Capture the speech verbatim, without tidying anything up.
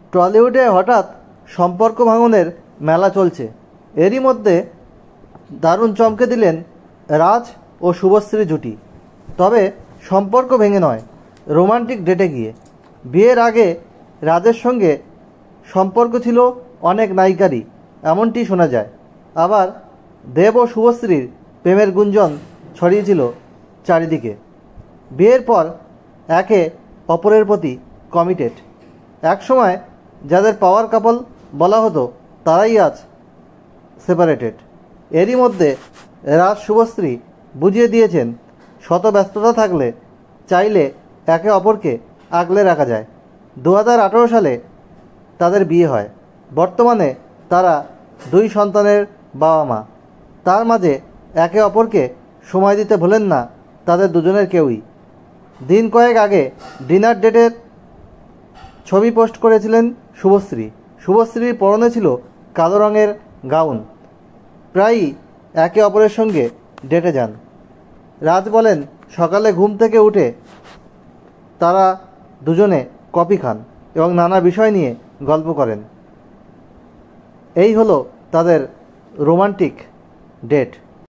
টলিউডে হঠাৎ সম্পর্ক ভাঙনের মেলা চলছে। এরই মধ্যে দারুণ চমকে দিলেন রাজ ও শুভশ্রী জুটি। তবে সম্পর্ক ভেঙে নয়, রোমান্টিক ডেটে গিয়ে। বিয়ের আগে রাজের সঙ্গে সম্পর্ক ছিল অনেক নায়িকারই, এমনটি শোনা যায়। আবার দেব ও শুভশ্রীর প্রেমের গুঞ্জন ছড়িয়েছিল চারিদিকে। বিয়ের পর একে অপরের প্রতি কমিটেড। একসময় যাদের পাওয়ার কাপল বলা হতো তারাই আজ সেপারেটেড। এরই মধ্যে রাজ শুভশ্রী বুঝিয়ে দিয়েছেন শত ব্যস্ততা থাকলে চাইলে একে অপরকে আগলে রাখা যায়। দু হাজার আঠেরো সালে তাদের বিয়ে হয়। বর্তমানে তারা দুই সন্তানের বাবা মা। তার মাঝে একে অপরকে সময় দিতে ভোলেন না তাদের দুজনের কেউই। দিন কয়েক আগে ডিনার ডেটের ছবি পোস্ট করেছিলেন শুভশ্রী। শুভশ্রীর পরনে ছিল কালো রঙের গাউন। প্রায়ই একে অপরের সঙ্গে ডেটে যান। রাজ বলেন সকালে ঘুম থেকে উঠে তারা দুজনে কফি খান এবং নানা বিষয় নিয়ে গল্প করেন। এই হলো তাদের রোমান্টিক ডেট।